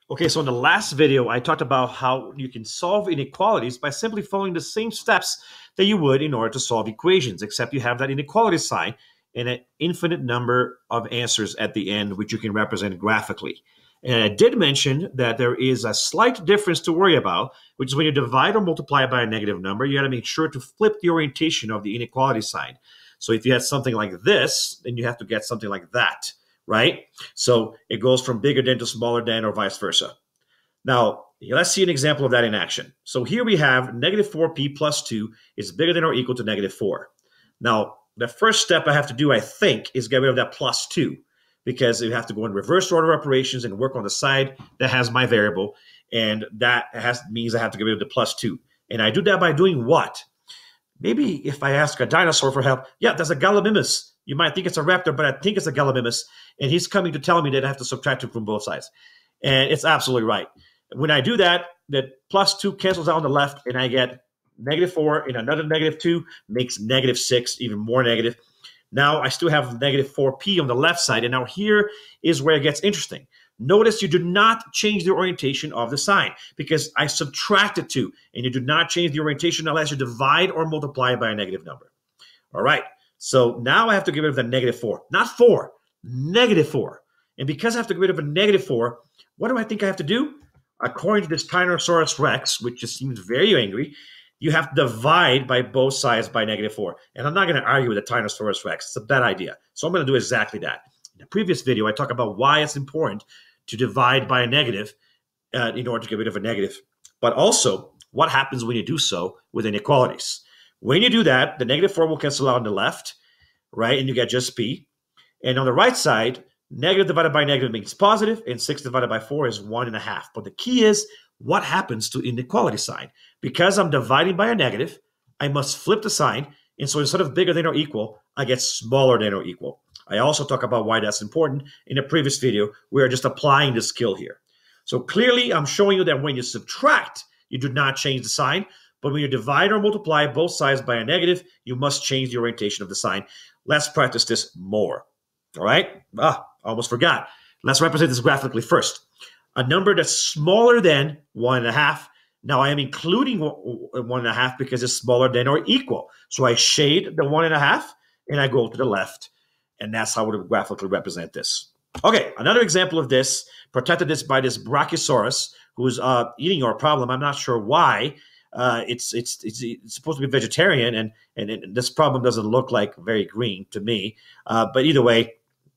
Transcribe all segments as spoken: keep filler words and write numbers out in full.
Okay, so in the last video, I talked about how you can solve inequalities by simply following the same steps that you would in order to solve equations, except you have that inequality sign and an infinite number of answers at the end, which you can represent graphically. And I did mention that there is a slight difference to worry about, which is when you divide or multiply by a negative number, you got to make sure to flip the orientation of the inequality sign. So if you had something like this, then you have to get something like that, right? So it goes from bigger than to smaller than or vice versa. Now, let's see an example of that in action. So here we have negative four p plus two is bigger than or equal to negative four. Now, the first step I have to do, I think, is get rid of that plus two, because you have to go in reverse order operations and work on the side that has my variable, and that has means I have to get rid of the plus two. And I do that by doing what? Maybe if I ask a dinosaur for help, yeah, there's a Gallimimus. You might think it's a raptor, but I think it's a Gallimimus, and he's coming to tell me that I have to subtract two from both sides. And it's absolutely right. When I do that, the plus two cancels out on the left, and I get negative four, and another negative two makes negative six, even more negative. Now I still have negative four p on the left side, and now here is where it gets interesting. Notice you do not change the orientation of the sign because I subtracted two, and you do not change the orientation unless you divide or multiply by a negative number. All right, so now I have to get rid of the negative four, not four, negative four. And because I have to get rid of a negative four, what do I think I have to do? According to this Tyrannosaurus Rex, which just seems very angry, you have to divide by both sides by negative four. And I'm not going to argue with the Tyrannosaurus Rex. It's a bad idea. So I'm going to do exactly that. In the previous video, I talked about why it's important to divide by a negative uh, in order to get rid of a negative. But also, what happens when you do so with inequalities? When you do that, the negative four will cancel out on the left, right? And you get just p. And on the right side, negative divided by negative means positive, and six divided by four is one and a half. But the key is, what happens to inequality sign? Because I'm dividing by a negative, I must flip the sign, and so instead of bigger than or equal, I get smaller than or equal. I also talk about why that's important in a previous video. We are just applying the skill here. So clearly, I'm showing you that when you subtract, you do not change the sign, but when you divide or multiply both sides by a negative, you must change the orientation of the sign. Let's practice this more. All right? Ah, almost forgot. Let's represent this graphically first. A number that's smaller than one and a half. Now I am including one and a half because it's smaller than or equal. So I shade the one and a half and I go to the left. And that's how we would graphically represent this. Okay, another example of this, protected this by this Brachiosaurus, who's uh, eating our problem. I'm not sure why. Uh, it's, it's it's it's supposed to be vegetarian, and and it, this problem doesn't look like very green to me. Uh, but either way,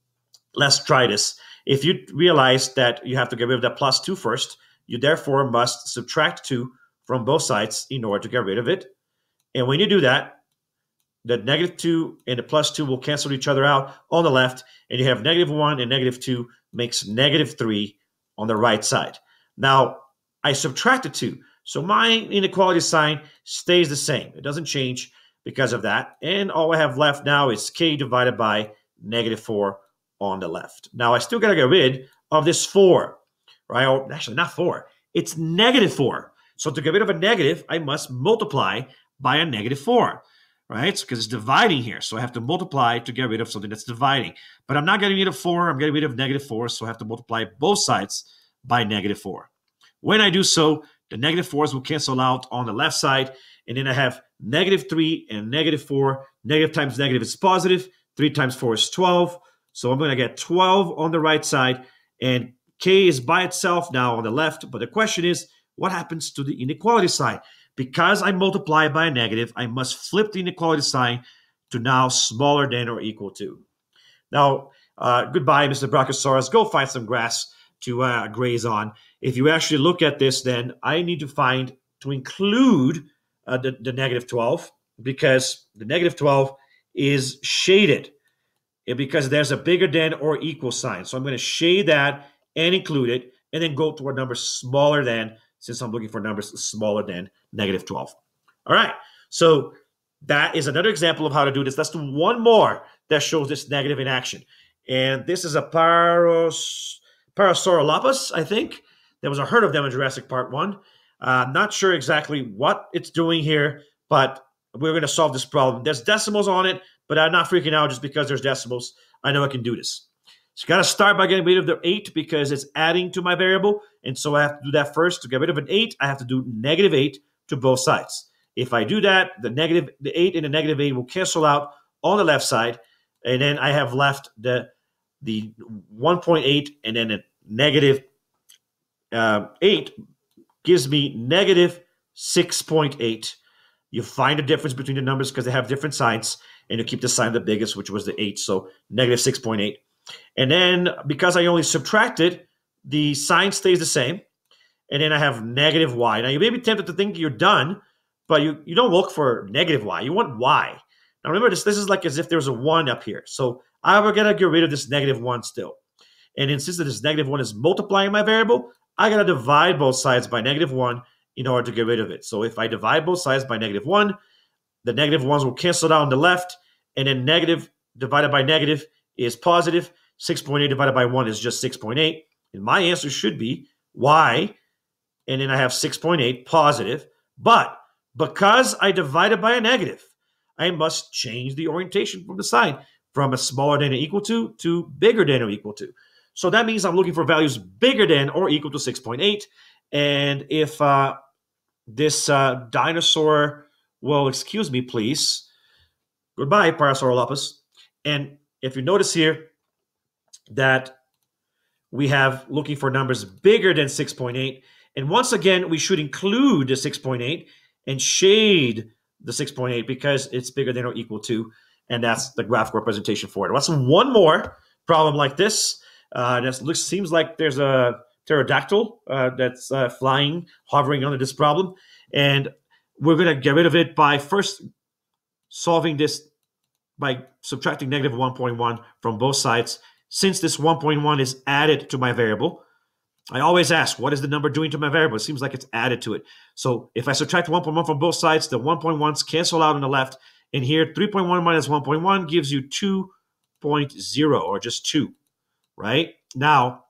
let's try this. If you realize that you have to get rid of that plus two first, you therefore must subtract two from both sides in order to get rid of it. And when you do that, the negative two and the plus two will cancel each other out on the left, and you have negative one and negative two makes negative three on the right side. Now, I subtracted two, so my inequality sign stays the same. It doesn't change because of that, and all I have left now is k divided by negative four on the left. Now, I still got to get rid of this four, right? Or actually, not four. It's negative four. So to get rid of a negative, I must multiply by a negative four. Right? Because it's dividing here. So I have to multiply to get rid of something that's dividing. But I'm not getting rid of four. I'm getting rid of negative four. So I have to multiply both sides by negative four. When I do so, the negative fours will cancel out on the left side. And then I have negative three and negative four. Negative times negative is positive. three times four is twelve. So I'm going to get twelve on the right side. And k is by itself now on the left. But the question is, what happens to the inequality sign? Because I multiply by a negative, I must flip the inequality sign to now smaller than or equal to. Now, uh, goodbye, Mister Brachiosaurus. Go find some grass to uh, graze on. If you actually look at this, then I need to find, to include uh, the, the negative twelve, because the negative twelve is shaded, and because there's a bigger than or equal sign. So I'm going to shade that and include it, and then go to a number smaller than, since I'm looking for numbers smaller than negative twelve. All right, so that is another example of how to do this. Let's do one more that shows this negative in action. And this is a Paros, Parasaurolophus, I think. There was a herd of them in Jurassic Park one. Uh, not sure exactly what it's doing here, but we're going to solve this problem. There's decimals on it, but I'm not freaking out just because there's decimals. I know I can do this. So you got to start by getting rid of the eight because it's adding to my variable. And so I have to do that first. To get rid of an eight, I have to do negative eight to both sides. If I do that, the negative, the eight and the negative eight will cancel out on the left side. And then I have left the, the one point eight, and then a negative uh, eight gives me negative six point eight. You find the difference between the numbers because they have different signs, and you keep the sign the biggest, which was the eight, so negative six point eight. And then because I only subtracted, the sign stays the same, and then I have negative y. Now, you may be tempted to think you're done, but you, you don't look for negative y. You want y. Now, remember, this, this is like as if there's a one up here. So I'm going to get rid of this negative one still. And then since this negative one is multiplying my variable, I got to divide both sides by negative one in order to get rid of it. So if I divide both sides by negative one, the negative ones will cancel out on the left, and then negative divided by negative is positive. six point eight divided by one is just six point eight. And my answer should be y, and then I have six point eight positive. But because I divided by a negative, I must change the orientation from the sign from a smaller than or equal to to bigger than or equal to. So that means I'm looking for values bigger than or equal to six point eight. And if uh, this uh, dinosaur will excuse me, please. Goodbye, Parasaurolophus. And if you notice here that we have looking for numbers bigger than six point eight, and once again, we should include the six point eight and shade the six point eight because it's bigger than or equal to, and that's the graphical representation for it. What's one more problem like this? Uh, this looks seems like there's a pterodactyl uh, that's uh, flying, hovering under this problem, and we're going to get rid of it by first solving this by subtracting negative one point one from both sides. Since this one point one is added to my variable, I always ask, what is the number doing to my variable? It seems like it's added to it. So if I subtract one point one from both sides, the one point ones cancel out on the left. And here, three point one minus one point one gives you two point zero, or just two, right? Now,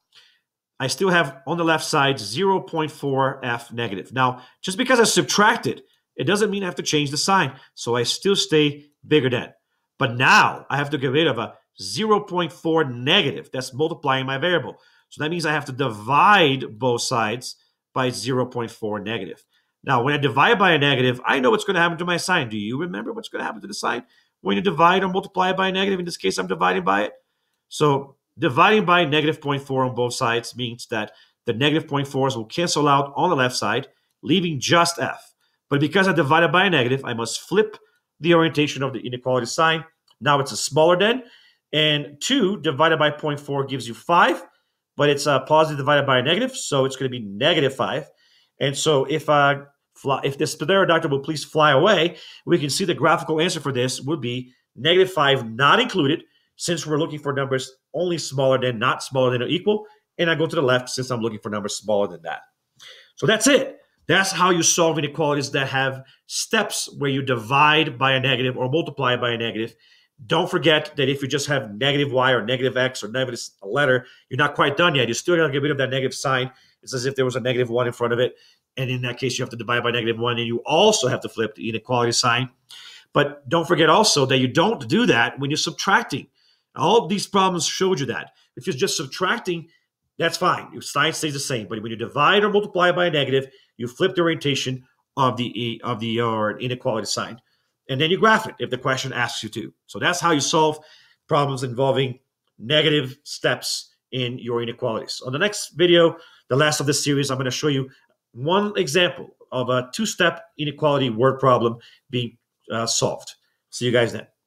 I still have on the left side zero point four f negative. Now, just because I subtracted, it doesn't mean I have to change the sign. So I still stay bigger than. But now I have to get rid of a zero point four negative. That's multiplying my variable. So that means I have to divide both sides by zero point four negative. Now, when I divide by a negative, I know what's going to happen to my sign. Do you remember what's going to happen to the sign when you divide or multiply by a negative? In this case, I'm dividing by it. So dividing by negative zero point four on both sides means that the negative zero point fours will cancel out on the left side, leaving just f. But because I divided by a negative, I must flip the orientation of the inequality sign. Now it's a smaller than. And two divided by zero point four gives you five. But it's a positive divided by a negative, so it's going to be negative five. And so if uh, fly, if this pterodactyl will please fly away, we can see the graphical answer for this would be negative five not included, since we're looking for numbers only smaller than, not smaller than or equal. And I go to the left since I'm looking for numbers smaller than that. So that's it. That's how you solve inequalities that have steps where you divide by a negative or multiply by a negative. Don't forget that if you just have negative y or negative x or negative a letter, you're not quite done yet. You still got to get rid of that negative sign. It's as if there was a negative one in front of it. And in that case, you have to divide by negative one. And you also have to flip the inequality sign. But don't forget also that you don't do that when you're subtracting. All of these problems showed you that. If you're just subtracting, that's fine. Your sign stays the same. But when you divide or multiply by a negative, you flip the orientation of the, of the or inequality sign. And then you graph it if the question asks you to. So that's how you solve problems involving negative steps in your inequalities. On the next video, the last of this series, I'm going to show you one example of a two-step inequality word problem being uh, solved. See you guys then.